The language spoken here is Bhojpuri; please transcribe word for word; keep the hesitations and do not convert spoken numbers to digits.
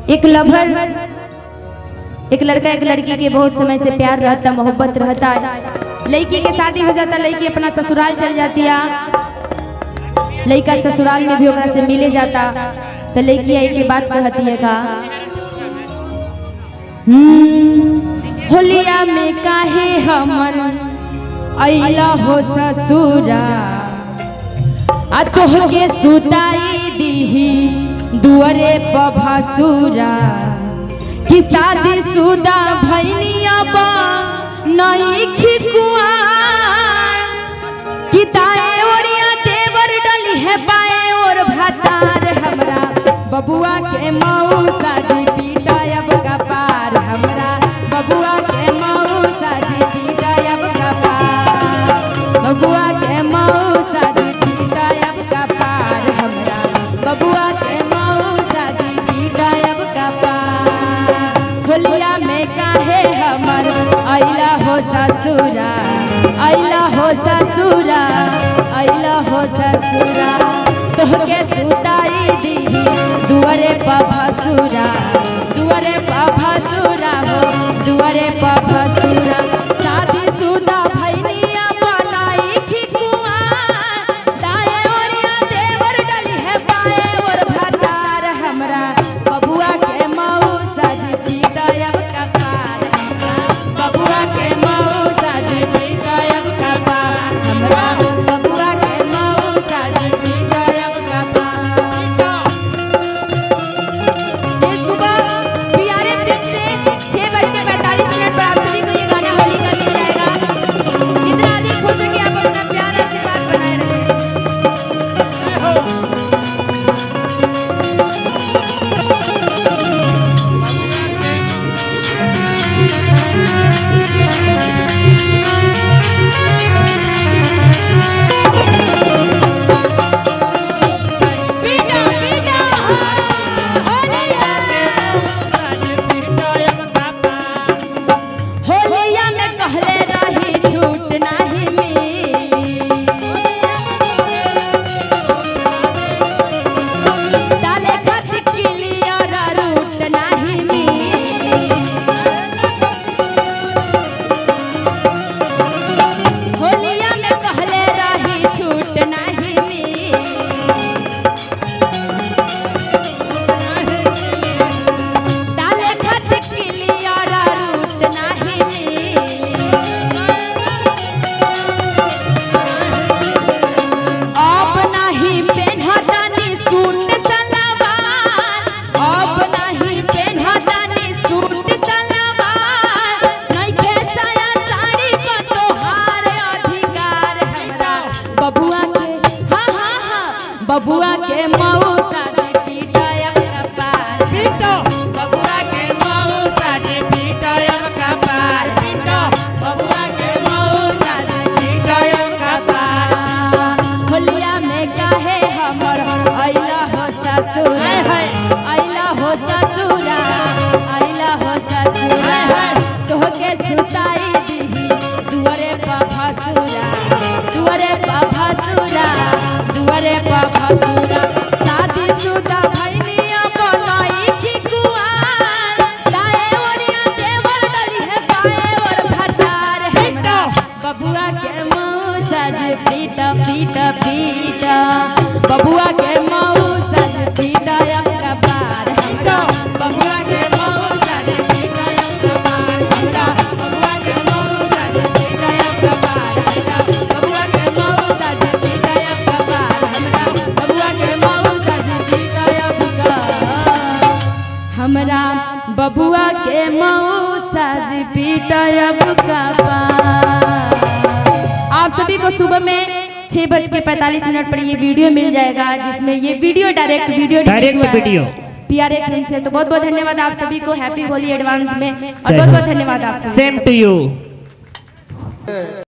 एक लवर, एक लड़का एक लड़की के बहुत समय से प्यार रहता, मोहब्बत रहता है। लड़की के शादी हो जाता, लड़की अपना ससुराल चल जाती है, लड़का ससुराल में भी ओकरा से मिले जाता। तो लड़की आई के बात कहती है का होलिया में काहे हमन अइला हो ससुरा, आ तोहके सुताई दीही दुआरे प भसुरा, कि शादी शुदा भैनिया बा नई खिकुआर, कि दाएं ओरिया देवर डली है बाएं और भातार, हमरा बबुआ के मौसा जी पीटायब कपार, हमरा बबुआ के मौसा जी पीटायब कपार, बबुआ के मौसा जी पीटायब कपार, हमरा बबुआ के मौसा जी पीटायब कपार। होलिया में काहे हमर अइला हो ससुरा, अइला हो ससुरा, अइला हो ससुरा, तोहके सुताई दीही दुआरे प भसुरा, दुआरे प भसुरा हो, दुआरे प भसुरा, शादी शुदा भैनिया बनाई खिकुआर, दाएं ओरिया देवर डली है बाएं और भातार, हमरा बबुआ के मौसा जी पीटायब कपार, बबुआ के मौसा जी पीटायब कपार, हमरा बबुआ के मौसा जी पीटायब कपार। ये सुबह बियारे फिल्म से छह बज के पैंतालीस मिनट पर आप सभी को ये गाना होली का मिल जाएगा। जितना अधिक हो सके आप अपना प्यार आशीर्वाद बनाए रखें। होलिया में कहले रही झूठ नहीं मिली, डाले खातिर क्लियर रूट नहीं मिली, होलिया में कहले रही झूठ नहीं मिली, डाले खातिर क्लियर रूट नहीं अब नहीं पेन्हतानी सूट सलवार, अब नहीं पेन्हतानी सूट सलवार, नइखे साया साड़ी क तोहार अधिकार, हमरा बबुआ के हाँ हाँ हाँ बबुआ के मौसा जी पीटायब कपार, बबुआ के मौसा जी पीटायब कपार, बबुआ के मौसा जी पीटायब कपार। होलिया में काहे हमर अइला हो ससुरा, अइला हो ससुरा, अइला हो ससुरा, तोहके सुताई दीही दुआरे प भसुरा, दुआरे प भसुरा, दुआरे प भसुरा, शादी शुदा भैनिया बनाई खिकुआर, दाएं ओरिया देवर डली है बाएं और भातार, हमरा बबुआ के मौसा जी पीटा पीटा पीटा, बबुआ के मौसा जी पीटायब कपार, हमरा बबुआ के मौसा जी पीटायब कपार, हमरा बबुआ के मौसा जी पीटायब कपार, हमरा बबुआ के मौसा जी पीटायब कपार, हमरा बबुआ के मौसा जी पीटायब कपार, हमरा बबुआ के मौसा जी पीटायब कपार। आप सभी को सुबह में छह बज के पैंतालीस मिनट पर ये वीडियो मिल जाएगा, जिसमें ये video direct video direct video PRA film से। तो बहुत बहुत धन्यवाद आप सभी को, हैप्पी होली एडवांस में, और बहुत बहुत धन्यवाद आप सभी। Same to you.